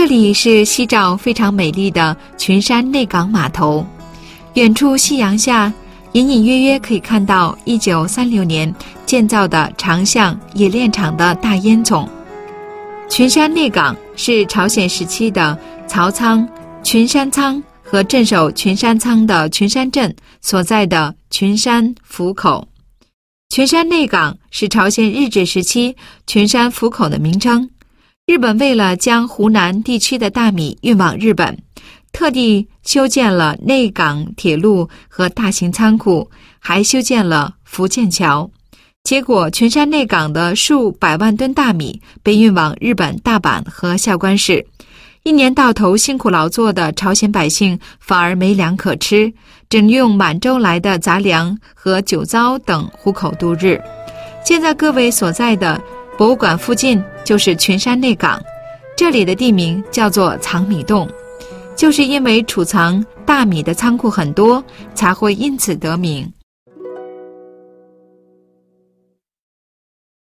这里是西诏非常美丽的群山内港码头，远处夕阳下，隐隐约约可以看到1936年建造的长巷冶炼厂的大烟囱。群山内港是朝鲜时期的曹仓、群山仓和镇守群山仓的群山镇所在的群山府口。群山内港是朝鲜日治时期群山府口的名称。日本为了将湖南地区的大米运往日本，特地修建了内港铁路和大型仓库，还修建了福建桥。结果群山内港的数百万吨大米被运往日本大阪和孝关市，一年到头辛苦劳作的朝鲜百姓反而没粮可吃，只能用满洲来的杂粮和酒糟等糊口度日。现在各位所在的博物馆附近就是群山内港，这里的地名叫做藏米洞，就是因为储藏大米的仓库很多，才会因此得名。